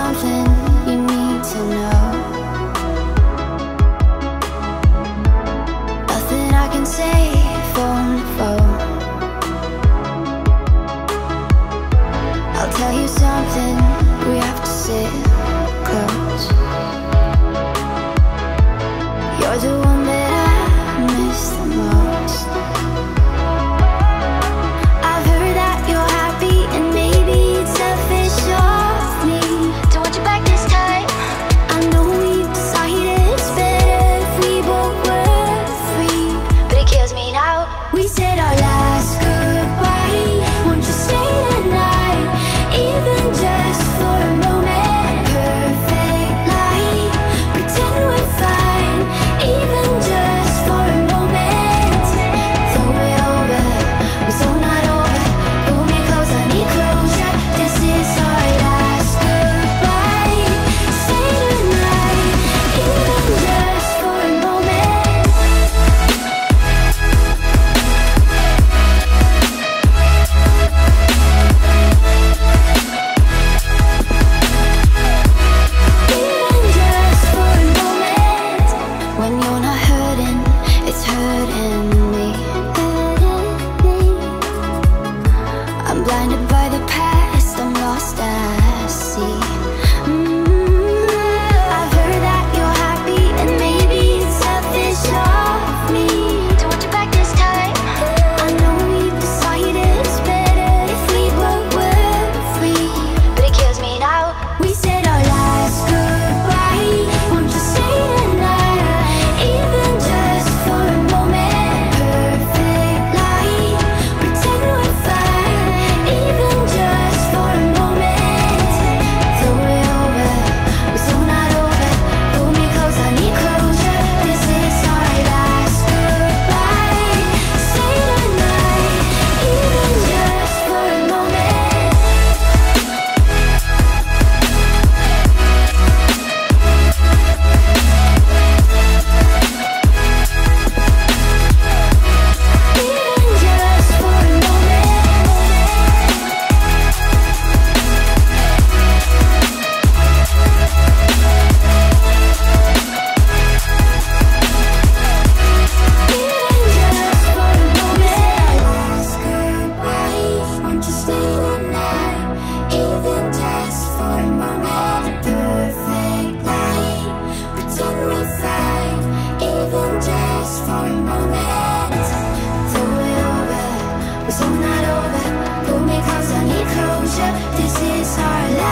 something you need to know. Nothing I can say phone to phone. I'll tell you something, we have to sit close. You're the one that I miss the most. I've heard that you're happy, and maybe it's selfish of me to want you back this time. I know we decided it's better if we both were free, but it kills me now. We said our last goodbye. Won't you stay tonight, even just for a moment? Perfect light, pretend we're fine, even just for a moment. Throw it over, we're so not over. Pull me close, I need closure. This is our last goodbye. Stay tonight, even just for a moment. Even just for a moment. When you're not hurting, it's hurting me. I'm blinded by the past, I'm lost at sea. I've heard that you're happy, and maybe it's selfish of me to want you back this time. I know we decided it's better if we both were free, but it kills me now. We said our last goodbye. Won't you stay tonight, even just for a moment? Perfect light, pretend we're fine, even just for a moment. Throw it over, we're so not over. Pull me close, I need closure. This is our last goodbye. Stay tonight, even just for a moment. Even just for a moment. Even just for a moment. Last goodbye. Won't you stay tonight, even just for a moment? Perfect light, pretend we're fine, even just for a moment. Throw it over, we're so not over. Pull me close, I need closure. This is our last